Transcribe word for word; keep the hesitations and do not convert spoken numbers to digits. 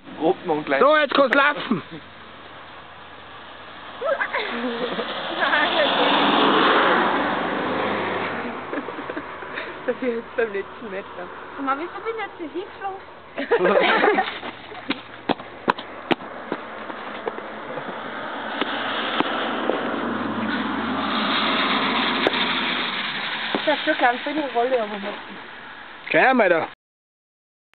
Gruppen und gleich. So, jetzt kannst du laufen. Das ist jetzt beim letzten Meter. Mama, wieso bin ich jetzt hilflos? Das ist schon ganz eine Rolle, aber machen. Geh mal da.